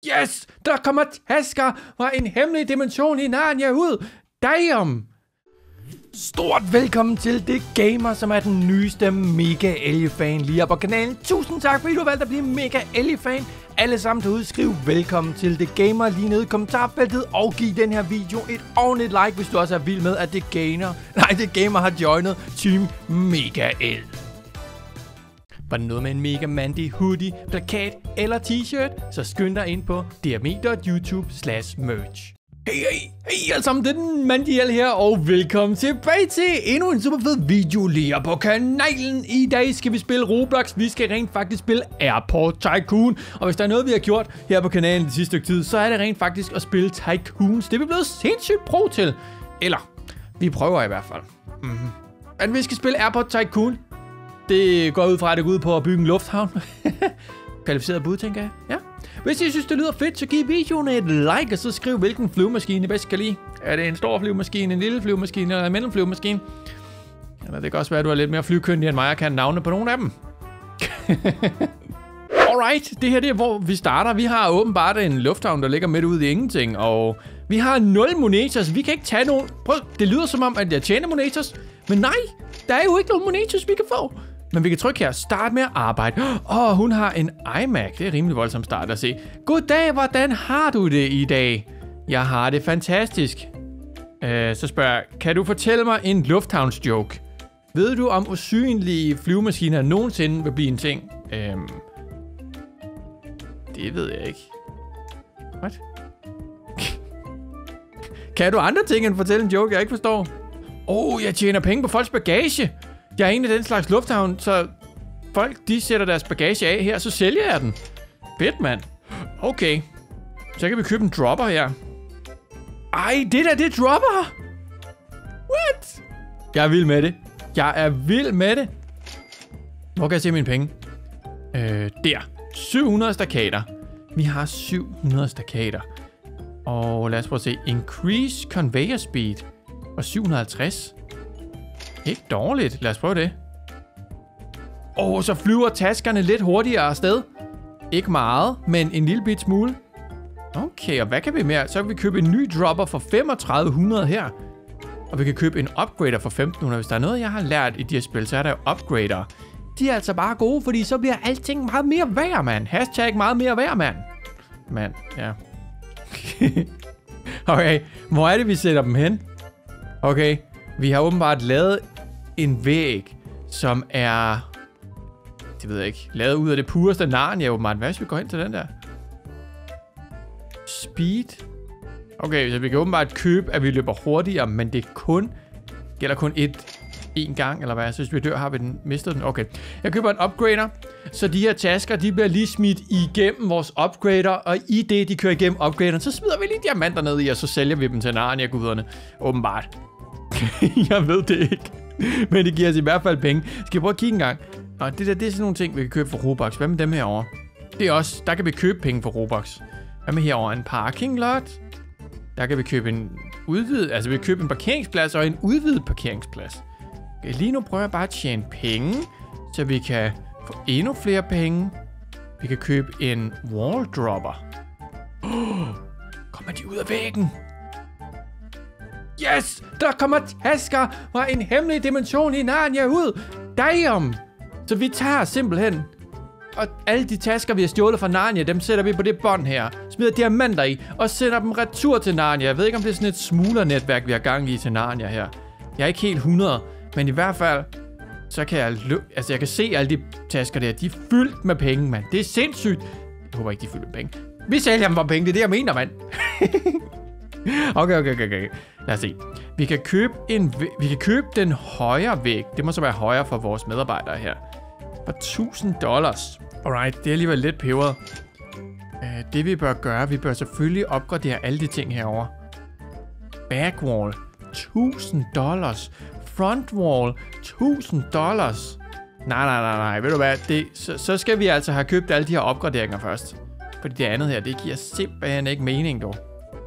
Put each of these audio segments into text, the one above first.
Yes! Der kommer tasker fra en hemmelig dimension i Narnia ud! Damn! Stort velkommen til The Gamer, som er den nyeste Mega Ellie-fan lige her på kanalen. Tusind tak, fordi du har valgt at blive Mega Ellie-fan. Alle sammen derude, skriv velkommen til The Gamer lige nede i kommentarfeltet. Og giv den her video et ordentligt like, hvis du også er vild med, at The Gamer har joinet Team Mega Ellie. Var det noget med en Mega Mandy hoodie, plakat eller t-shirt, så skynd dig ind på dme.youtube/merch. Hey alle sammen, det er den Mandiel her, og velkommen tilbage til endnu en super fed video lige her på kanalen. I dag skal vi spille Roblox, vi skal rent faktisk spille Airport Tycoon. Og hvis der er noget, vi har gjort her på kanalen det sidste stykke tid, så er det rent faktisk at spille Tycoons. Det er vi blevet sindssygt pro til. Eller, vi prøver i hvert fald. Men vi skal spille Airport Tycoon. Det går ud fra, at det går ud på at bygge en lufthavn. Kvalificeret bud, tænker jeg. Ja. Hvis I synes, det lyder fedt, så giv videoen et like, og så skriv, hvilken flyvemaskine I bedst kan lide. Er det en stor flyvemaskine, en lille flyvemaskine eller en mellemflyvemaskine? Eller det kan også være, at du er lidt mere flyvkyndig end mig, og kan navne på nogle af dem. Alright, det her det er, hvor vi starter. Vi har åbenbart en lufthavn, der ligger midt ude i ingenting, og vi har 0 monetos. Vi kan ikke tage nogen. Prøv, det lyder som om, at jeg tjener monetos, men nej, der er jo ikke nogen monetos, vi kan få. Men vi kan trykke her. Start med at arbejde. Hun har en iMac. Det er rimelig voldsomt start at se. Goddag, hvordan har du det i dag? Jeg har det fantastisk. Så spørger jeg, kan du fortælle mig en lufthavnsjoke? Ved du, om usynlige flyvemaskiner nogensinde vil blive en ting? Det ved jeg ikke. What? Kan du andre ting end fortælle en joke, jeg ikke forstår? Jeg tjener penge på folks bagage. Jeg er en af den slags lufthavn, så folk, de sætter deres bagage af her, så sælger jeg den. Fedt, mand. Okay. Så kan vi købe en dropper her. Ej, det er dropper! What? Jeg er vild med det. Jeg er vild med det. Hvor kan jeg se mine penge? Der. 700 stakater. Vi har 700 stakater. Og lad os prøve at se. Increase conveyor speed. Og 750. Ikke dårligt. Lad os prøve det. Så flyver taskerne lidt hurtigere afsted. Ikke meget, men en lille bit smule. Okay, og hvad kan vi mere? Så kan vi købe en ny dropper for 3500 her. Og vi kan købe en upgrader for 1500. Hvis der er noget, jeg har lært i de her spil, så er der jo upgrader. De er altså bare gode, fordi så bliver alting meget mere værd, mand. Hashtag meget mere værd, mand. Mand, ja. Okay, hvor er det, vi sætter dem hen? Okay, vi har åbenbart lavet en væg, som er, det ved jeg ikke, lavet ud af det pureste Narnia åbenbart. Hvad hvis vi går hen til den der? Speed. Okay, så vi kan åbenbart købe, at vi løber hurtigere, men det gælder kun én gang, eller hvad? Så hvis vi dør, har vi mistet den. Okay, jeg køber en upgrader, så de her tasker, de bliver lige smidt igennem vores upgrader, og i det, de kører igennem upgraderen, så smider vi lige diamanter ned i, og så sælger vi dem til Narnia-guderne. Åbenbart. Jeg ved det ikke. Men det giver os i hvert fald penge. Skal vi prøve at kigge en gang? Og det er sådan nogle ting, vi kan købe for Robux. Hvad med dem herovre? Det er også, der kan vi købe penge for Robux. Hvad med herovre? En parking lot? Der kan vi købe en udvidet, altså vi kan købe en parkeringsplads og en udvidet parkeringsplads. Okay, lige nu prøver jeg bare at tjene penge, så vi kan få endnu flere penge. Vi kan købe en wall dropper. Kommer de ud af væggen? Yes! Der kommer tasker fra en hemmelig dimension i Narnia ud! Damn! Så vi tager simpelthen, og alle de tasker, vi har stjålet fra Narnia, dem sætter vi på det bånd her. Smider diamanter i, og sender dem retur til Narnia. Jeg ved ikke, om det er sådan et smuglernetværk, vi har gang i til Narnia her. Jeg er ikke helt 100, men i hvert fald, så kan jeg kan se alle de tasker der. De er fyldt med penge, mand. Det er sindssygt. Jeg håber ikke, de er fyldt med penge. Vi sælger dem for penge, det er det, jeg mener, mand. Okay. Lad os se. Vi kan købe den højre væg. Det må så være højere for vores medarbejdere her. For $1000. Alright, det er alligevel lidt peberet. Det vi bør gøre, vi bør selvfølgelig opgradere alle de ting herover. Backwall. $1000. Frontwall. $1000. Nej. Ved du hvad? Så skal vi altså have købt alle de her opgraderinger først. Fordi det andet her, det giver simpelthen ikke mening, dog.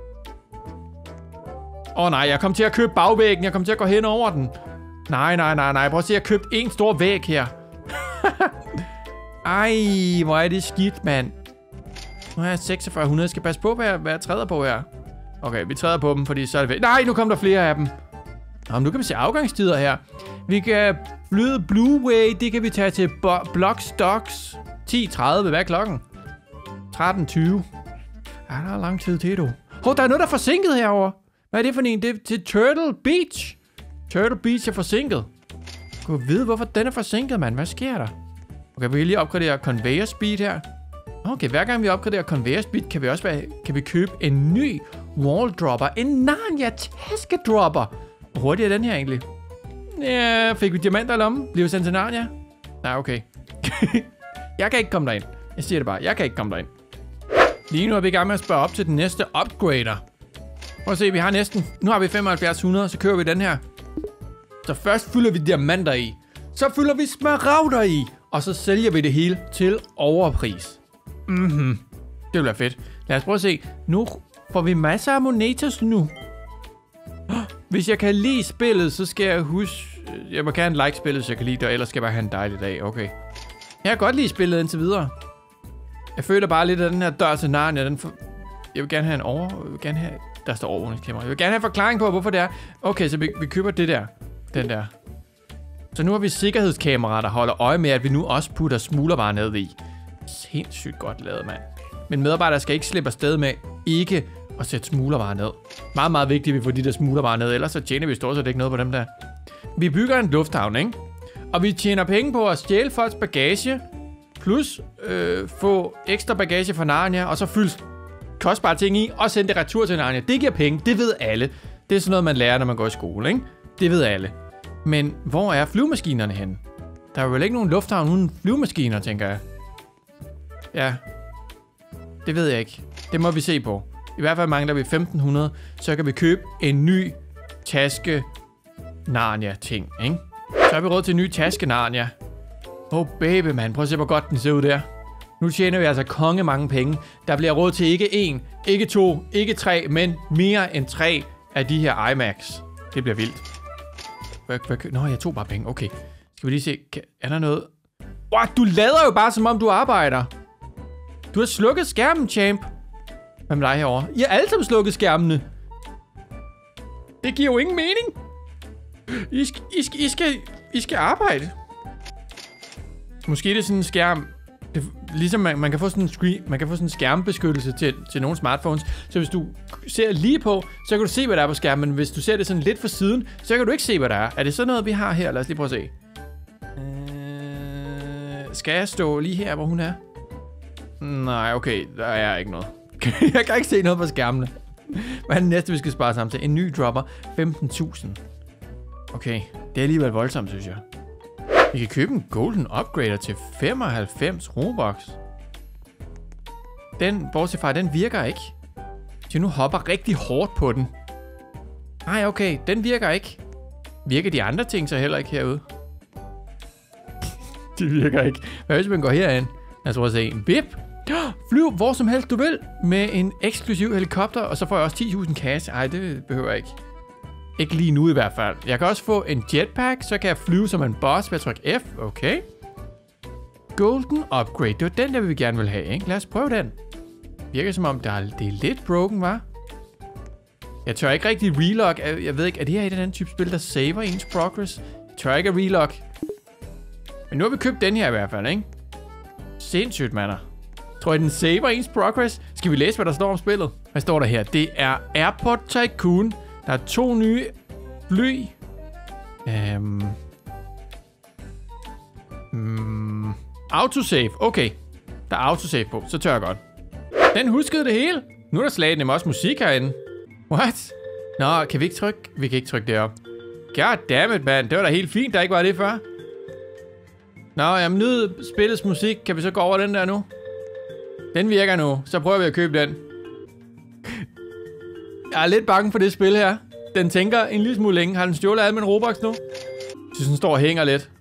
Nej, jeg kom til at købe bagvæggen. Jeg kom til at gå hen over den. Nej. Prøv at se, jeg købte en stor væg her. Ej, hvor er det skidt, mand. Nu har jeg 4600. Jeg skal passe på, hvad jeg træder på her. Okay, vi træder på dem, fordi så er det... Nej, nu kommer der flere af dem. Nå, nu kan vi se afgangstider her. Vi kan flyde Blue Way. Det kan vi tage til Blockstocks. 10:30. Hvad er klokken? 13:20. Ja, der er lang tid til, du. Der er noget, der er forsinket herover. Hvad er det for en? Det er til Turtle Beach. Turtle Beach er forsinket. Gud vide, hvorfor den er forsinket, mand. Hvad sker der? Okay, vi kan lige opgradere Conveyor Speed her. Okay, hver gang vi opgraderer Conveyor Speed, kan vi købe en ny Wall Dropper. En Narnia Taskedropper. Hvor hurtigt er den her egentlig? Ja, fik vi diamanter i lommen? Bliver vi sendt til Narnia? Nej, okay. Jeg kan ikke komme derind. Jeg siger det bare. Jeg kan ikke komme derind. Lige nu er vi i gang med at spørge op til den næste upgrader. Prøv at se, vi har næsten... Nu har vi 7500, så kører vi den her. Så først fylder vi diamanter i. Så fylder vi smaragder i. Og så sælger vi det hele til overpris. Det vil være fedt. Lad os prøve at se. Nu får vi masser af monetas nu. Hvis jeg kan lide spillet, så skal jeg huske... Jeg må gerne like spillet, så jeg kan lide det, og ellers skal jeg bare have en dejlig dag. Okay. Jeg kan godt lide spillet indtil videre. Jeg føler bare lidt af den her dør til Narnia. Jeg vil gerne have Jeg vil gerne have... Der står overvågningskamera. Jeg vil gerne have forklaring på, hvorfor det er. Okay, så vi køber det der. Den der. Så nu har vi sikkerhedskamera, der holder øje med, at vi nu også putter smuglervarer ned i. Sindssygt godt lavet, mand. Men medarbejdere skal ikke slippe afsted med ikke at sætte smuglervarer ned. Meget, meget vigtigt, at vi får de der smuglervarer ned. Ellers så tjener vi stort set ikke noget på dem der. Vi bygger en lufthavn, ikke? Og vi tjener penge på at stjæle folks bagage. Plus få ekstra bagage fra Narnia. Og så fylde kostbare ting i. Og sende det retur til Narnia. Det giver penge. Det ved alle. Det er sådan noget, man lærer, når man går i skole, ikke? Det ved alle. Men hvor er flyvemaskinerne henne? Der er vel ikke nogen lufthavn uden flyvemaskiner, tænker jeg. Ja. Det ved jeg ikke. Det må vi se på. I hvert fald mangler vi 1500. Så kan vi købe en ny taske Narnia-ting, ikke? Så har vi råd til en ny taske Narnia. Baby, man. Prøv at se, hvor godt den ser ud der. Nu tjener vi altså konge mange penge. Der bliver råd til ikke 1, ikke 2, ikke 3, men mere end 3 af de her IMAX. Det bliver vildt. Nå, jeg tog bare penge. Okay. Skal vi lige se. Er der noget? What? Du lader jo bare, som om du arbejder. Du har slukket skærmen, champ. Hvad med dig herovre? I har alle sammen slukket skærmene. Det giver jo ingen mening. I skal arbejde. Måske det er sådan en skærm. Ligesom man kan få sådan en screen, man kan få sådan en skærmbeskyttelse til nogle smartphones. Så hvis du ser lige på, så kan du se, hvad der er på skærmen. Men hvis du ser det sådan lidt for siden, så kan du ikke se, hvad der er. Er det sådan noget, vi har her? Lad os lige prøve at se. Skal jeg stå lige her, hvor hun er? Nej, okay. Der er ikke noget. Jeg kan ikke se noget på skærmene. Hvad er det næste, vi skal spare sammen til? En ny dropper. 15.000. Okay. Det er alligevel voldsomt, synes jeg. Vi kan købe en golden upgrader til 95 Robux. Den, bortset fra, den virker ikke. Så nu hopper rigtig hårdt på den. Nej, okay. Den virker ikke. Virker de andre ting så heller ikke herude? De virker ikke. Hvad hvis man går herind? Lad os prøve at se. En bip. Flyv hvor som helst du vil. Med en eksklusiv helikopter. Og så får jeg også 10.000 cash. Ej, det behøver jeg ikke. Ikke lige nu i hvert fald. Jeg kan også få en jetpack. Så kan jeg flyve som en boss ved at trykke F. Okay. Golden upgrade. Det var den, der vi gerne vil have, ikke? Lad os prøve den. Virker som om, det er lidt broken, hva'? Jeg tør ikke rigtig relog. Jeg ved ikke, er det her et af den type spil, der saver ens progress? Jeg tør ikke at relog. Men nu har vi købt den her i hvert fald, ikke? Sindssygt, mander. Tror I, den saver ens progress? Skal vi læse, hvad der står om spillet? Hvad står der her? Det er Airport Tycoon. Der er 2 nye fly. Autosave. Okay. Der er autosave på. Så tør jeg godt. Den huskede det hele. Nu er der slaget nemlig også musik herinde. What? Nå, kan vi ikke trykke? Vi kan ikke trykke det op. Goddammit, mand. Det var da helt fint, der ikke var det før. Nå, jamen nyd spillets musik. Kan vi så gå over den der nu? Den virker nu. Så prøver vi at købe den. Jeg er lidt bange for det spil her. Den tænker en lille smule længe. Har den stjålet alle mine Robux nu? Jeg synes, den står og hænger lidt.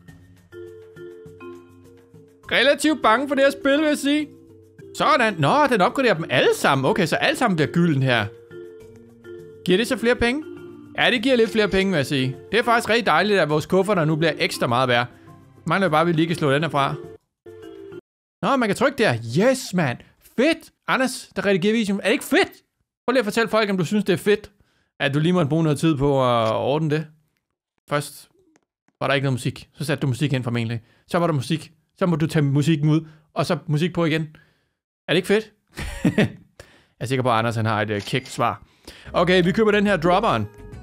Relativt bange for det her spil, vil jeg sige. Sådan. Nå, den opgraderer dem alle sammen. Okay, så alle sammen bliver gylden her. Giver det så flere penge? Ja, det giver lidt flere penge, vil jeg sige. Det er faktisk rigtig dejligt, at vores kufferter nu bliver ekstra meget værd. Mangler bare, at vi lige kan slå den her fra. Nå, man kan trykke der. Yes, man. fedt? Anders, der redigerer videoen. Er det ikke fedt? Prøv lige at fortælle folk, om du synes, det er fedt, at du lige måtte bruge noget tid på at ordne det. Først var der ikke noget musik. Så satte du musik ind formentlig. Så var der musik. Så må du tage musikken ud, og så musik på igen. Er det ikke fedt? Jeg er sikker på, at Anders han har et kægt svar. Okay, vi køber den her dropperen.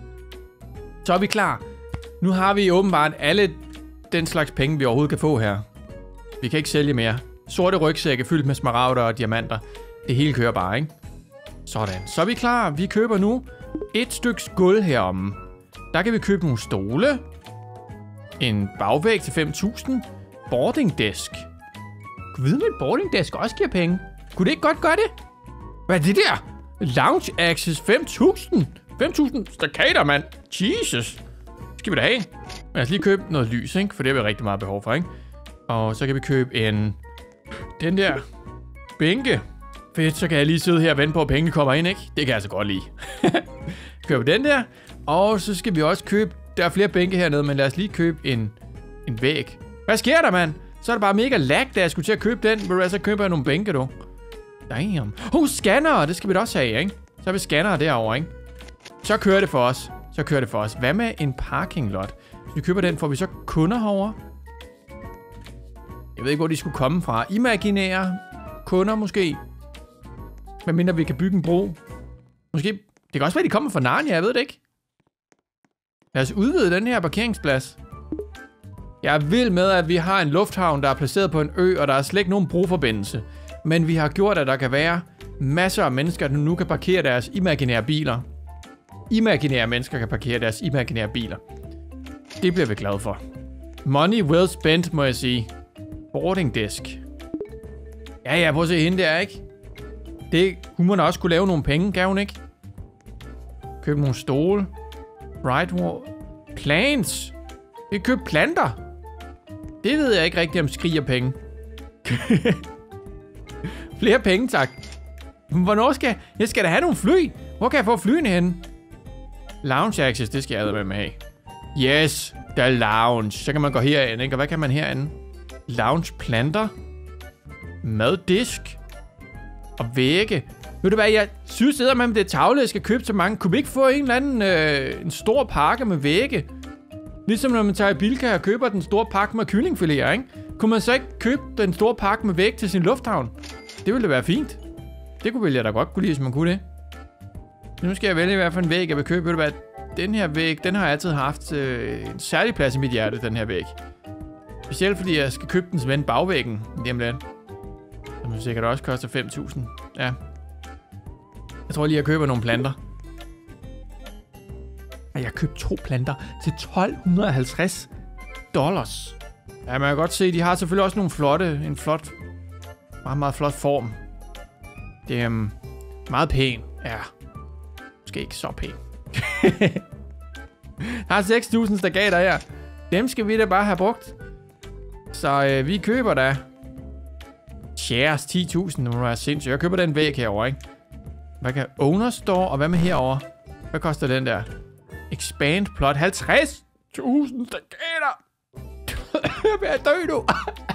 Så er vi klar. Nu har vi åbenbart alle den slags penge, vi overhovedet kan få her. Vi kan ikke sælge mere. Sorte rygsække fyldt med smaragder og diamanter. Det hele kører bare, ikke? Sådan. Så er vi klar. Vi køber nu et stykke gulv heromme. Der kan vi købe nogle stole. En bagvæg til 5.000. Boarding desk. Kunne vide, at boarding desk også giver penge? Kunne det ikke godt gøre det? Hvad er det der? Lounge access 5.000. 5.000 staccater, mand. Jesus. Skal vi da have? Lad os lige købe noget lys, ikke? For det har vi rigtig meget behov for, ikke? Og så kan vi købe den der bænke. Fedt, så kan jeg lige sidde her og vente på, at pengene kommer ind, ikke? Det kan jeg altså godt lide. Køber den der. Og så skal vi også købe... Der er flere bænke hernede, men lad os lige købe en væg. Hvad sker der, mand? Så er det bare mega lag, da jeg skulle til at købe den. Vil du altså købe nogle bænke, du? Damn. Scannere, det skal vi da også have, ikke? Så har vi scannere derovre, ikke? Så kører det for os. Hvad med en parking lot? Hvis vi køber den, får vi så kunder herovre? Jeg ved ikke, hvor de skulle komme fra. Imaginære kunder, måske. Hvad mindre vi kan bygge en bro? Måske... Det kan også være, de kommer fra Narnia, jeg ved det ikke. Lad os udvide den her parkeringsplads. Jeg er vild med, at vi har en lufthavn, der er placeret på en ø, og der er slet ikke nogen broforbindelse. Men vi har gjort, at der kan være masser af mennesker, der nu kan parkere deres imaginære biler. Imaginære mennesker kan parkere deres imaginære biler. Det bliver vi glade for. Money well spent, må jeg sige. Boarding desk. Ja, prøv at se hende der, ikke? Hun må da også kunne lave nogle penge, kan hun ikke? Købe nogle stole. Right wall. Plants. Vi kan købe planter. Det ved jeg ikke rigtigt, om skriger penge. Flere penge, tak. Hvornår skal jeg da have nogle fly? Hvor kan jeg få flyene henne? Lounge access, det skal jeg med have. Yes, der er lounge. Så kan man gå herind, ikke? Og hvad kan man herinde? Lounge planter. Maddisk. Og vægge. Ved du hvad, jeg synes at det tavle, jeg skal købe til mange. Kunne vi ikke få en eller anden en stor pakke med vægge? Ligesom når man tager i Bilka og køber den store pakke med kyllingfiléer, ikke? Kunne man så ikke købe den store pakke med væg til sin lufthavn? Det ville da være fint. Det kunne jeg da godt kunne lide, hvis man kunne det. Nu skal jeg vælge i hvert fald en væg, jeg vil købe. Ved du hvad, den her væg, den har jeg altid haft en særlig plads i mit hjerte, den her væg. Specielt fordi jeg skal købe den som en bagvæggen hjemme. Som sikkert også koster 5.000. Ja. Jeg tror lige, jeg køber nogle planter. Jeg har købt 2 planter til $1.250. Ja, man kan godt se, de har selvfølgelig også nogle meget, meget flot form. Det er meget pæn. Ja. Måske ikke så pæn. Der har 6.000 stagater her. Dem skal vi da bare have brugt. Så vi køber da shares 10.000. Det må være sindssygt. Jeg køber den væg herovre, ikke? Hvad kan owner store? Og hvad med herovre? Hvad koster den der? Expand plot. 50.000 stagater. Jeg er død nu.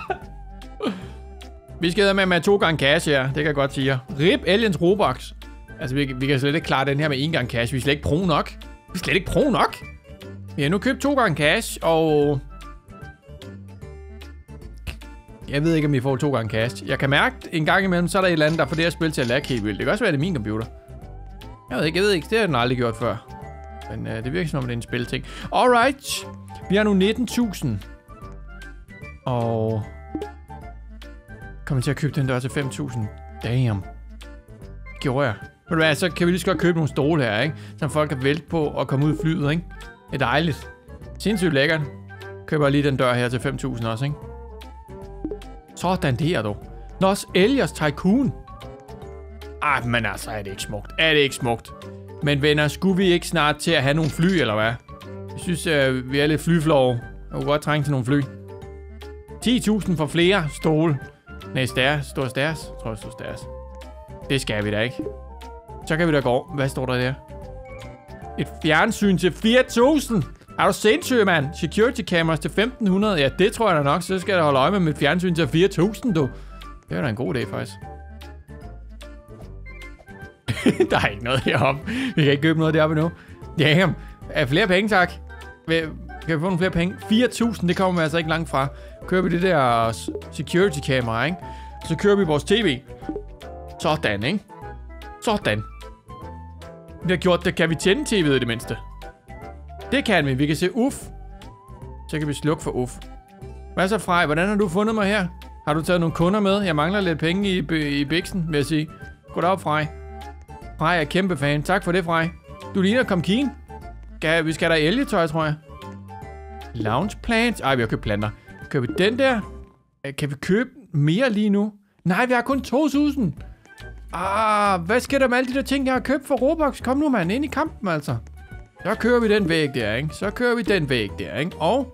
Vi skal med 2 gange cash her. Det kan jeg godt sige. RIP Aliens Robux. Altså, vi kan slet ikke klare den her med 1 gang cash. Vi er slet ikke pro nok. Vi har nu købt 2 gange cash, og... Jeg ved ikke, om vi får 2 gange cash. Jeg kan mærke, en gang imellem, så er der et eller andet, der får det her spil til at lagge helt vildt. Det kan også være, det er min computer. Jeg ved ikke. Det har den aldrig gjort før. Men det virker som om, det er en spilting. Alright. Vi har nu 19.000. Og... kommer til at købe den der til 5.000. Damn. Gjorde jeg. Ved du hvad, så kan vi lige så godt købe nogle stole her, ikke? Så folk kan vælte på og komme ud i flyet, ikke? Det er dejligt. Sindssygt lækkert. Køber lige den dør her til 5.000 også, ikke? Sådan der, du. Los Elios Tycoon. Men altså, er det ikke smukt? Men venner, skulle vi ikke snart til at have nogle fly, eller hvad? Jeg synes, vi er lidt flyflove. Jeg kunne godt trænge til nogle fly. 10.000 for flere stole. Nej, Står stairs? Jeg tror, det står stairs. Det skal vi da ikke. Så kan vi da gå. Hvad står der der? Et fjernsyn til 4.000. Er du sindssyg, mand? Security cameras til 1.500. Ja, det tror jeg da nok. Så skal jeg holde øje med mit fjernsyn til 4.000, du. Det er da en god idé, faktisk. Der er ikke noget heroppe. Vi kan ikke købe noget deroppe endnu. Damn. Flere penge, tak. Kan vi få nogle flere penge? 4.000, det kommer vi altså ikke langt fra. Kører vi det der security camera, ikke? Så kører vi vores tv. Sådan, ikke? Sådan. Vi har gjort det. Kan vi tænde tv'et i det mindste? Det kan vi. Vi kan se UF. Så kan vi slukke for UF. Hvad så, Frej? Hvordan har du fundet mig her? Har du taget nogle kunder med? Jeg mangler lidt penge i biksen, vil jeg sige. Gå derop, Frej. Frej er kæmpe fan. Tak for det, Frej. Du ligner Komkin. Vi skal have elgetøj, tror jeg. Lounge plants. Ej, vi har købt planter. Køber vi den der? Kan vi købe mere lige nu? Nej, vi har kun 2.000. Hvad sker der med alle de der ting, jeg har købt for Robux? Kom nu, mand, ind i kampen, altså. Så kører vi den væg der, ikke? Så kører vi den væg der, ikke? Og...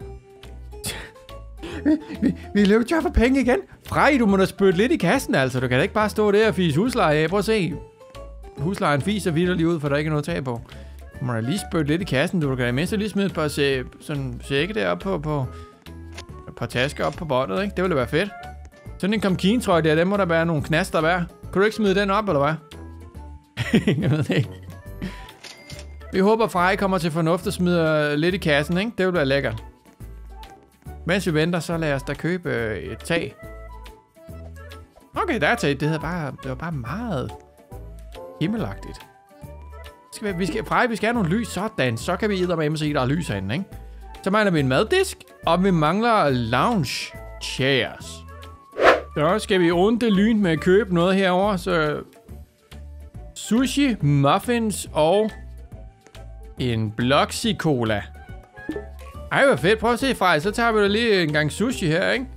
vi løber tør for penge igen. Frej, du må da spytte lidt i kassen, altså. Du kan da ikke bare stå der og fise husleje af. Prøv at se. Huslejen fiser vitterligt ud, for der er ikke noget at tage på. Du må da lige spytte lidt i kassen. Du kan da mindst lige smide et par sække deroppe på et par tasker op på båndet, ikke? Det ville være fedt. Sådan en Komkin, tror jeg, der må der være nogle knaster hver. Kan du ikke smide den op, eller hvad? Jeg ved det ikke. Vi håber, Frej kommer til fornuft og smider lidt i kassen, ikke? Det vil være lækkert. Mens vi venter, så lad os da købe et tag. Okay, der er tag. Det var bare meget himmelagtigt. Frej, vi skal have nogle lys. Sådan, så kan vi eddermame se, der er lys herinde, ikke? Så mangler vi en maddisk, og vi mangler lounge chairs. Så skal vi runde lyn med at købe noget herover. Så sushi, muffins og en Bloxy Cola. Ej, hvor fedt. Prøv at se, Frej. Så tager vi da lige en gang sushi her, ikke?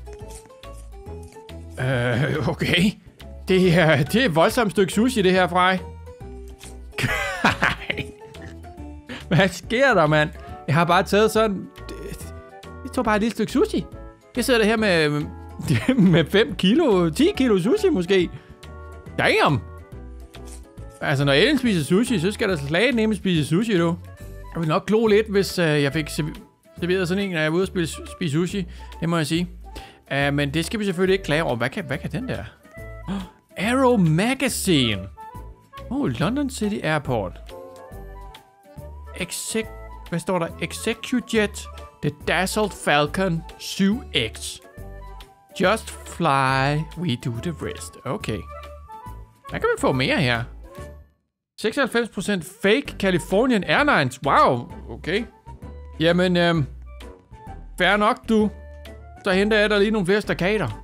Okay. Det er et voldsomt stykke sushi, det her, Frej. Hvad sker der, mand? Jeg har bare taget sådan... Jeg tog bare et lille stykke sushi. Jeg sidder der her med 5 kilo, 10 kilo sushi måske. Damn! Altså, når Ellen spiser sushi, så skal der slet ikke spise sushi, du. Jeg vil nok glo lidt, hvis jeg fik serveret sådan en, når jeg er ude og spise sushi. Det må jeg sige. Men det skal vi selvfølgelig ikke klage over. Hvad kan den der? Arrow Magazine. London City Airport. Hvad står der? Execujet The Dassault Falcon 7X. Just fly, we do the rest. Okay. Hvad kan vi få mere her? 96% fake Californian Airlines. Wow, okay. Jamen, fair nok, du. Så henter jeg der lige nogle flere stakater.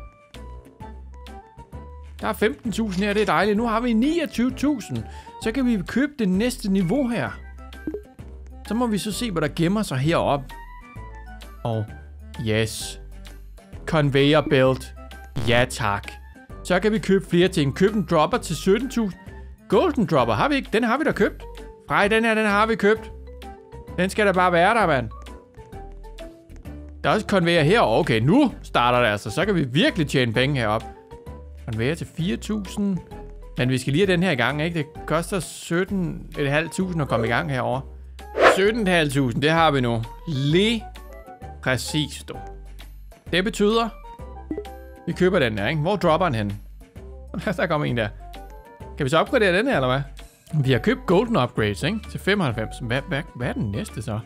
Der er 15.000 her, det er dejligt. Nu har vi 29.000. Så kan vi købe det næste niveau her. Så må vi så se, hvad der gemmer sig heroppe. Og yes. Conveyor belt. Ja, tak. Så kan vi købe flere ting. Køb en dropper til 17.000. Golden dropper har vi ikke. Den har vi da købt. Nej, den her, den har vi købt. Den skal da bare være der, mand. Der er også conveyor her. Okay, nu starter det altså. Så kan vi virkelig tjene penge heroppe. Conveyor til 4.000. Men vi skal lige have den her i gang, ikke? Det koster 17.500 at komme i gang herover. 17.500, det har vi nu. Lige præcis, du. Det betyder, vi køber den der, ikke? Hvor dropper den hen? Der kommer en der. Kan vi så opgradere den her, eller hvad? Vi har købt golden upgrades, ikke? Til 95. Hvad er den næste så?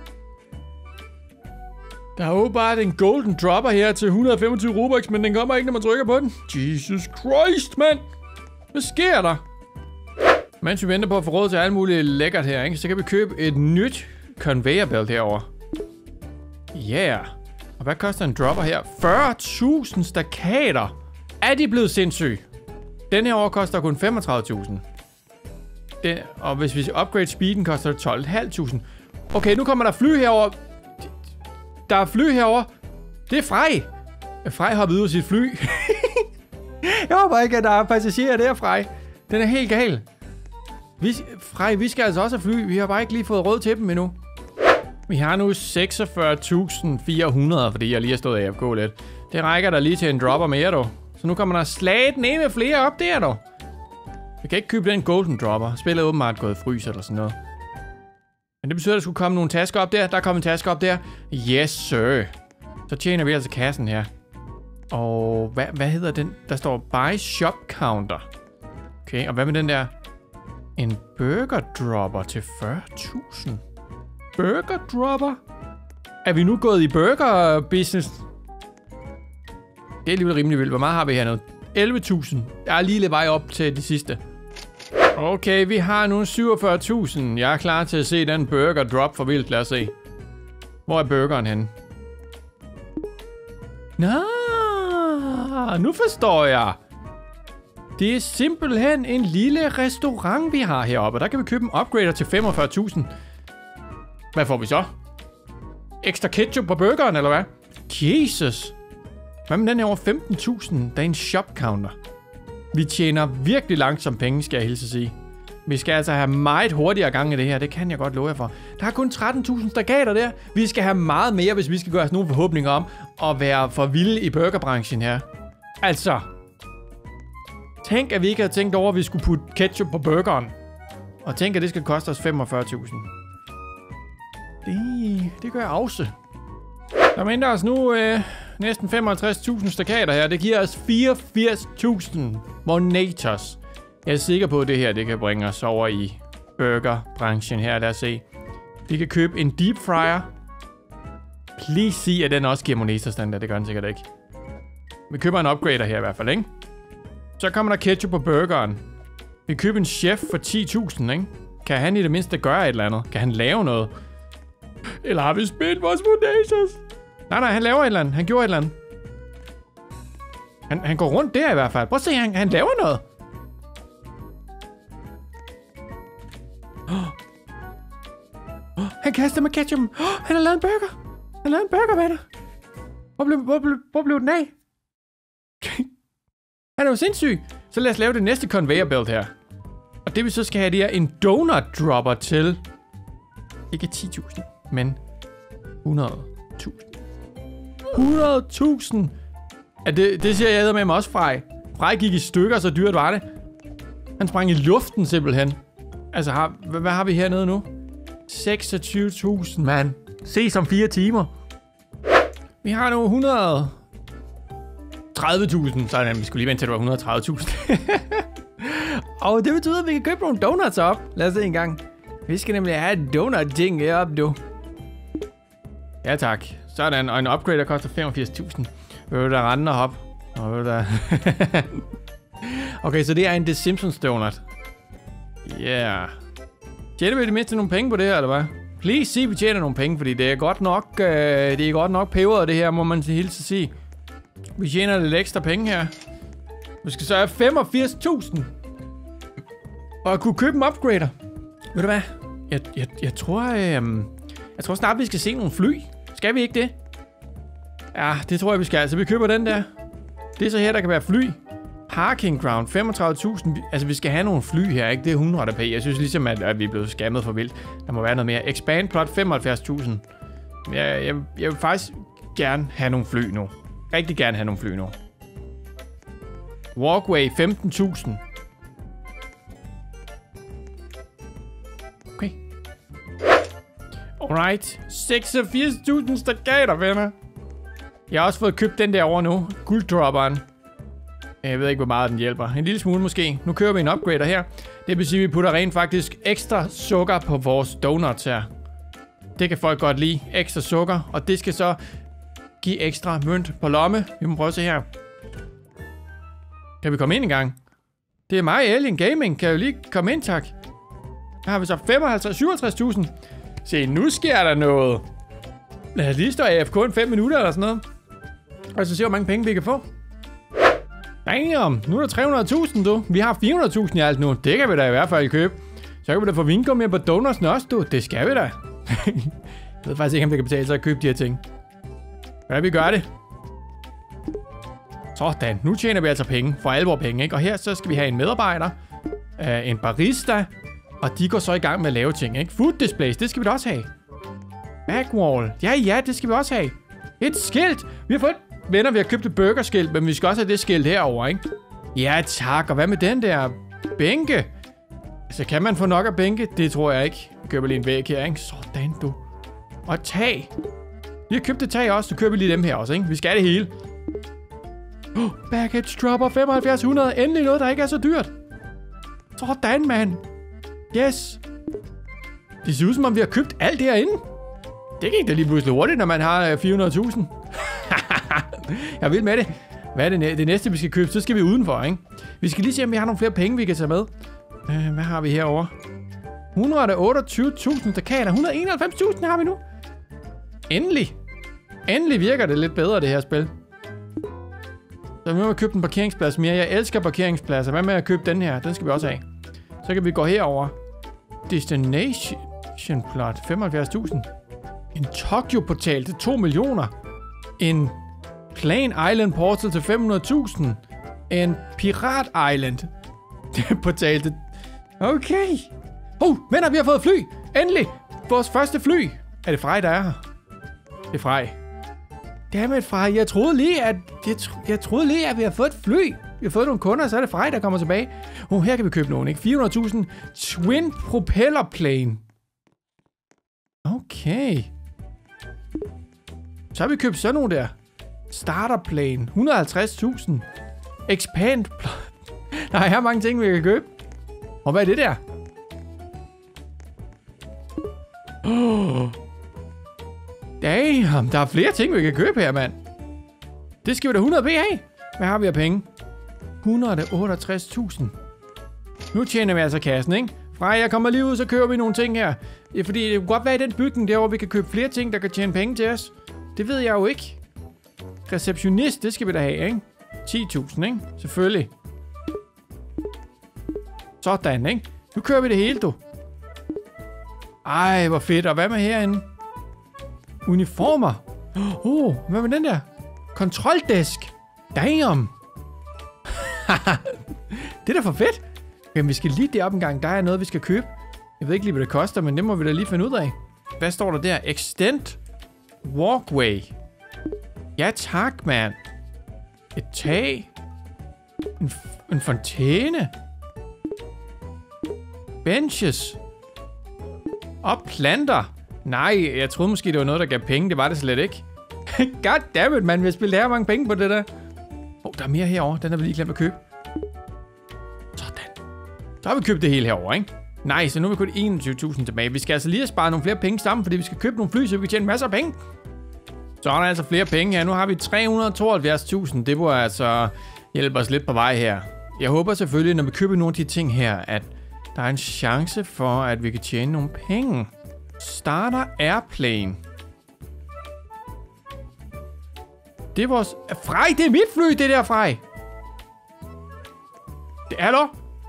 Der er jo bare en golden dropper her til 125 Robux, men den kommer ikke, når man trykker på den. Jesus Christ, mand! Hvad sker der? Mens vi venter på at få råd til alt muligt lækkert her, ikke? Så kan vi købe et nyt conveyor belt herover. Yeah. Og hvad koster en dropper her? 40.000 stakater. Er de blevet sindssyge? Den her år koster kun 35.000. Og hvis vi upgrade speeden, koster det 12.500. Okay, nu kommer der fly herover. Der er fly herover. Det er Frej. Frej hoppet ud af sit fly. Jeg håber ikke, at der er passagerer der, Frej. Den er helt gal. Frej, vi skal altså også have fly. Vi har bare ikke lige fået råd til dem endnu. Vi har nu 46.400, fordi jeg lige har stået AFK lidt. Det rækker der lige til en dropper mere, dog. Så nu kommer der slaget ned med flere op der, dog. Vi kan ikke købe den golden dropper. Spillet er åbenbart gået frys eller sådan noget. Men det betyder, at der skulle komme nogle tasker op der. Der kom en taske op der. Yes, sir. Så tjener vi altså kassen her. Og hvad hedder den? Der står buy shop counter. Okay, og hvad med den der? En burger dropper til 40.000. Burger dropper? Er vi nu gået i burger business? Det er alligevel rimelig vildt. Hvor meget har vi hernede? 11.000. Jeg er lige lidt vej op til de sidste. Okay, vi har nu 47.000. Jeg er klar til at se den burger drop for vildt. Lad os se. Hvor er burgeren henne? Nå, nu forstår jeg. Det er simpelthen en lille restaurant, vi har heroppe. Og der kan vi købe en upgrader til 45.000. Hvad får vi så? Ekstra ketchup på burgeren, eller hvad? Jesus. Hvad med den er over 15.000? Der er en shop counter. Vi tjener virkelig langsomt penge, skal jeg hilse at sige. Vi skal altså have meget hurtigere gang i det her. Det kan jeg godt love jer for. Der er kun 13.000 stakater der. Vi skal have meget mere, hvis vi skal gøre os nogle forhåbninger om at være for vilde i burgerbranchen her. Altså. Tænk, at vi ikke havde tænkt over, at vi skulle putte ketchup på burgeren. Og tænk, at det skal koste os 45.000. Det gør jeg også. Der mindre os nu næsten 55.000 stakater her. Det giver os 84.000 monators. Jeg er sikker på, at det her det kan bringe os over i burgerbranchen her. Lad os se. Vi kan købe en deep fryer. Please sig, at den også giver monators, den der. Det gør den sikkert ikke. Vi køber en upgrader her i hvert fald, ikke? Så kommer der ketchup på burgeren. Vi køber en chef for 10.000, ikke? Kan han i det mindste gøre et eller andet? Kan han lave noget? Eller har vi spændt vores monators? Nej, han laver et eller andet. Han gjorde et eller andet. Han går rundt der i hvert fald. Prøv at se, han laver noget. Han kaster med ketchup. Han har lavet en burger. Han har lavet en burger, venner. Hvor blev den af? Han er jo sindssyg. Så lad os lave det næste conveyor belt her. Og det vi så skal have, det er en donut dropper til... Ikke 10.000, men 100.000. 100.000! Ja, det siger jeg med mig også, Frej. Frej gik i stykker, så dyrt var det. Han sprang i luften simpelthen. Altså, hvad har vi hernede nu? 26.000, mand. Ses om 4 timer. Vi har nu 130.000. Sådan, vi skulle lige vente til, det var 130.000. Og det betyder, at vi kan købe nogle donuts op. Lad os se en gang. Vi skal nemlig have et donut-ting heroppe, du. Ja, tak. Sådan, og en upgrade, der koster 85.000. Vil du da rende og hoppe? Okay, så det er en The Simpsons donut. Yeah. Tjener vi det mindste nogle penge på det her, eller hvad? Please sig, vi tjener nogle penge, fordi det er godt nok peberet, det her, må man hilse at sige. Vi tjener lidt ekstra penge her. Vi skal så have 85.000. Og at kunne købe en upgrader. Ved du hvad? Jeg tror snart, vi skal se nogle fly. Skal vi ikke det? Ja, det tror jeg, vi skal. Altså, vi køber den der. Det er så her, der kan være fly. Parking ground, 35.000. Altså, vi skal have nogle fly her, ikke? Det er 100 p. Jeg synes ligesom, at vi er blevet skammet for vildt. Der må være noget mere. Expand plot, 75.000. Jeg vil faktisk gerne have nogle fly nu. Rigtig gerne have nogle fly nu. Walkway, 15.000. Okay. Alright. 86.000 stakater, venner. Jeg har også fået købt den der over nu. Gulddropperen. Jeg ved ikke, hvor meget den hjælper. En lille smule måske. Nu kører vi en upgrader her. Det vil sige, at vi putter rent faktisk ekstra sukker på vores donuts her. Det kan folk godt lide. Ekstra sukker. Og det skal så give ekstra mønt på lomme. Vi må prøve at se her. Kan vi komme ind en gang? Det er mig, Alien Gaming. Kan jo lige komme ind, tak. Her har vi så 57.000. Se, nu sker der noget. Lad os lige stå AFK en 5 minutter eller sådan noget. Og så se, hvor mange penge vi kan få. Damn, nu er der 300.000, du. Vi har 400.000 i alt nu. Det kan vi da i hvert fald købe. Så kan vi da få vingummi på donuts også, du. Det skal vi da. Jeg ved faktisk ikke, om det kan betale sig at købe de her ting. Hvad vi gør det? Sådan, nu tjener vi altså penge. For alvor penge, ikke? Og her så skal vi have en medarbejder. En barista. Og de går så i gang med at lave ting, ikke? Food displays, det skal vi da også have. Backwall. Ja, det skal vi også have. Et skilt. Vi har fået... Venner, vi har købt et burgerskilt, men vi skal også have det skilt herover, ikke? Ja, tak. Og hvad med den der bænke? Altså, kan man få nok af bænke? Det tror jeg ikke. Vi køber lige en væg her, ikke? Sådan, du. Og tag. Vi har købt et tag også. Så køber vi lige dem her også, ikke? Vi skal have det hele. Package dropper 7500. Endelig noget, der ikke er så dyrt. Sådan, mand. Yes. Det ser ud som om, vi har købt alt herinde. Det gik da lige pludselig hurtigt, når man har 400.000. Jeg vil med det. Hvad er det næste, vi skal købe? Så skal vi udenfor, ikke? Vi skal lige se, om vi har nogle flere penge, vi kan tage med. Hvad har vi herovre? 128.000 stakater. 191.000 har vi nu. Endelig. Endelig virker det lidt bedre, det her spil. Så vi må købe en parkeringsplads mere. Jeg elsker parkeringspladser. Hvad med at købe den her? Den skal vi også have. Så kan vi gå herover. Destination plot. 75.000. En Tokyo-portal til 2 millioner. En Plane Island portal til 500.000. En Pirat Island portal til... Okay. Venner, vi har fået fly. Endelig. Vores første fly. Er det Frej, der er her? Det er Frej. Dammit, Frej. Jeg troede lige, at vi har fået et fly. Vi har fået nogle kunder, så er det Frej, der kommer tilbage. Her kan vi købe nogen, ikke? 400.000 Twin Propeller Plane. Okay. Så har vi købt sådan nogle der. Starter Plane. 150.000. Expand plot. Der er mange ting, vi kan købe. Og hvad er det der? Damn, der er flere ting, vi kan købe her, mand. Det skal vi da 100 B af. Hvad har vi af penge? 168.000. Nu tjener vi altså kassen, ikke? Fra jeg kommer lige ud, så køber vi nogle ting her. Ja, fordi det kunne godt være i den bygning der, hvor vi kan købe flere ting, der kan tjene penge til os. Det ved jeg jo ikke. Receptionist, det skal vi da have, ikke? 10.000, ikke? Selvfølgelig. Sådan, ikke? Nu kører vi det hele, du. Ej, hvor fedt. Og hvad med herinde? Uniformer. Hvad med den der? Kontroldesk. Damn. Det er da for fedt. Jamen, vi skal lige derop en gang. Der er noget, vi skal købe. Jeg ved ikke lige, hvad det koster, men det må vi da lige finde ud af. Hvad står der der? Extend walkway. Ja, tak, mand. Et tag. En fontæne. Benches. Og planter. Nej, jeg troede måske, det var noget, der gav penge. Det var det slet ikke. Goddammit, man. Vi har spillet her mange penge på det der. Der er mere herovre. Den har vi lige glemt at købe. Sådan. Så har vi købt det hele herovre, ikke? Nej, så nu har vi kun 21.000 tilbage. Vi skal altså lige have sparet nogle flere penge sammen, fordi vi skal købe nogle fly, så vi kan tjene masser af penge. Så er der altså flere penge her. Nu har vi 372.000. Det må altså hjælpe os lidt på vej her. Jeg håber selvfølgelig, når vi køber nogle af de ting her, at der er en chance for, at vi kan tjene nogle penge. Starter Airplane. Det er vores... Frej, det er mit fly, det der, Frej. Hallo?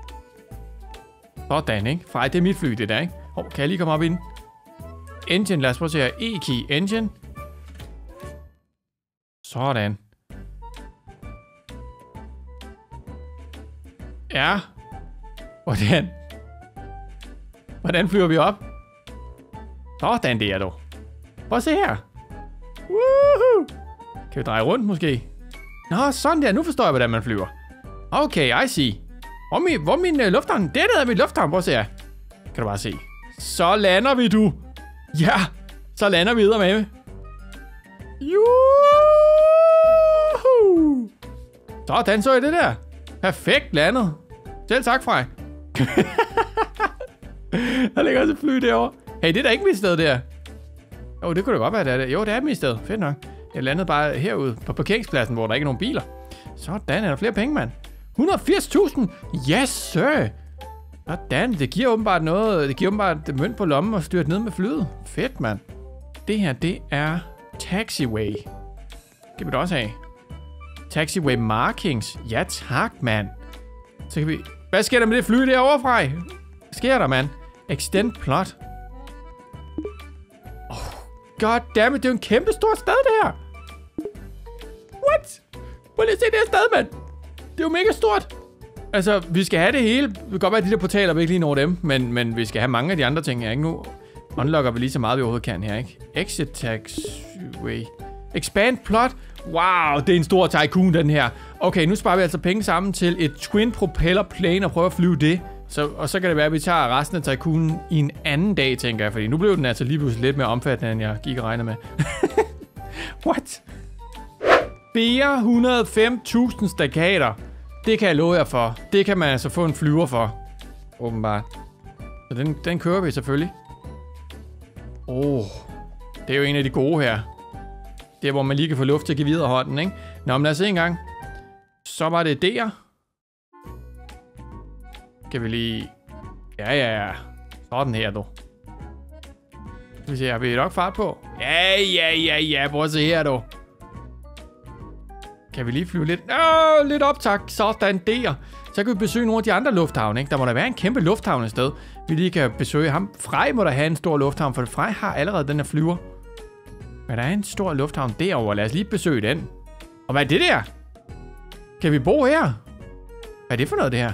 Sådan, ikke? Frej, det er mit fly, det der, ikke? Kan jeg lige komme op i den? Engine, lad os prøve at se her. E-key, engine. Sådan. Ja. Hvordan flyver vi op? Sådan det er du. Prøv at se her. Woohoo! Kan vi dreje rundt måske? Nå, sådan der. Nu forstår jeg, hvordan man flyver. Okay, I see. Hvor er min lufthavn? Det der er mit lufthavn. Prøv at se her. Kan du bare se. Så lander vi, du. Ja, så lander vi med. Juhu! Sådan så I det der. Perfekt landet. Selv tak, Frej. Der ligger også et fly derovre. Hey, det er da ikke mit sted der. Det kunne da godt være, det er det. Jo, det er mit sted. Fedt nok. Jeg landede bare herude på parkeringspladsen, hvor der ikke er nogen biler. Sådan, er der flere penge, mand. 180.000. Yes, sir. Sådan, det giver åbenbart noget. Det giver åbenbart mønt på lommen og styrt ned med flyet. Fedt, mand. Det her, det er taxiway. Kan vi da også have. Taxiway markings. Ja, tak, mand. Så kan vi... Hvad sker der med det fly derovre, Frej? Hvad sker der, mand? Extend plot. Goddammit, det er jo en kæmpe stor sted, det her. What? Prøv lige at se det her sted, mand. Det er jo mega stort. Altså, vi skal have det hele. Det kan godt være, at de der portaler, vi ikke lige når dem. Men vi skal have mange af de andre ting her, ikke? Nu unlocker vi lige så meget, vi overhovedet kan her, ikke? Exit taxiway. Expand plot. Wow, det er en stor tycoon, den her. Okay, nu sparer vi altså penge sammen til et twin propeller plane og prøver at flyve det. Og så kan det være, at vi tager resten af tycoonen i en anden dag, tænker jeg. Fordi nu blev den altså lige pludselig lidt mere omfattende, end jeg gik og regnede med. What? 405.000 stakater. Det kan jeg love jer for. Det kan man altså få en flyver for. Åbenbart. Så den kører vi selvfølgelig. Det er jo en af de gode her. Det er, hvor man lige kan få luft til at give videre hånden, ikke? Nå, men lad os se en gang. Så var det D'er. Kan vi lige... Ja. Sådan her, du. Skal vi se, har vi nok fart på? Ja. Prøv at se her, du. Kan vi lige flyve lidt? Lidt op, tak. Sådan, D'er. Så kan vi besøge nogle af de andre lufthavne, ikke? Der må der være en kæmpe lufthavn et sted. Vi lige kan besøge ham. Frej må der have en stor lufthavn, for Frej har allerede den her flyver. Men der er en stor lufthavn derovre. Lad os lige besøge den. Og hvad er det der? Kan vi bo her? Hvad er det for noget, det her?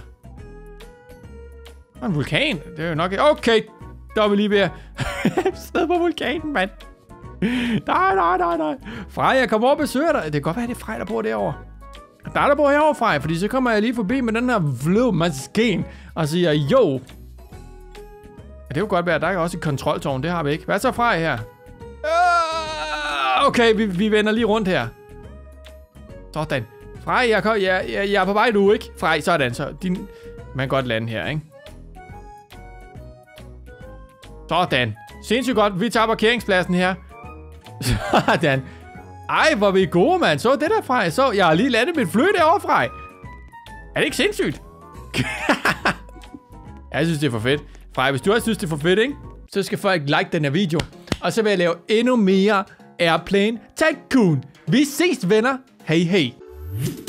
En vulkan. Det er jo nok... Okay, der er vi lige ved at sidde på vulkanen, mand. Nej. Frej, jeg kommer over og besøger dig. Det kan godt være, det er Frej, der bor derovre. Der bor herovre, Frej, fordi så kommer jeg lige forbi med den her flyvemaskine og siger, jo. Ja, det kunne godt være, der er også et kontroltårn. Det har vi ikke. Hvad så, Frej, her? Okay, vi vender lige rundt her. Sådan. Frej, jeg er på vej nu, ikke? Frej, sådan. Så man kan godt lande her, ikke? Sådan. Sindssygt godt. Vi tager parkeringspladsen her. Sådan. Ej, hvor vi gode, mand. Så det der, Frej. Så jeg har lige landet mit fly derovre, Frej. Er det ikke sindssygt? Jeg synes, det er for fedt. Frej, hvis du også synes, det er for fedt, ikke? Så skal folk like den her video. Og så vil jeg lave endnu mere Airplane Tycoon. Vi ses, venner. Hej.